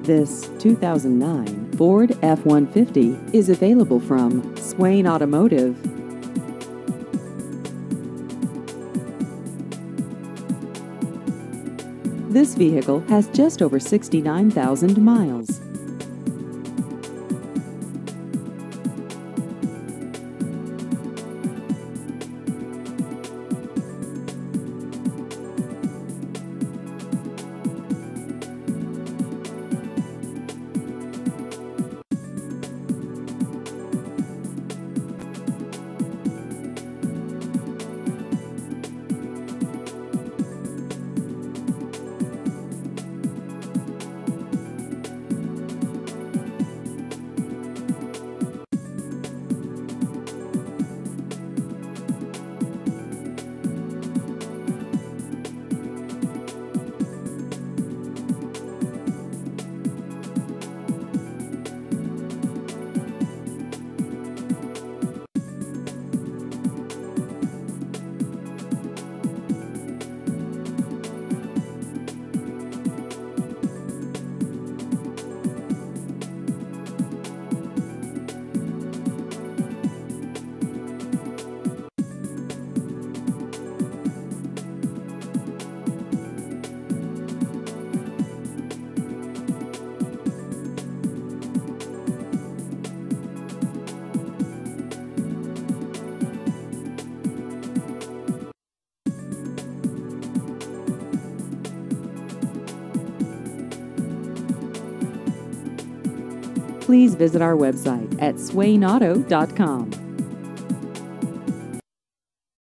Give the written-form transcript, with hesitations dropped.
This 2009 Ford F-150 is available from Swain Automotive. This vehicle has just over 69,000 miles. Please visit our website at swainauto.com.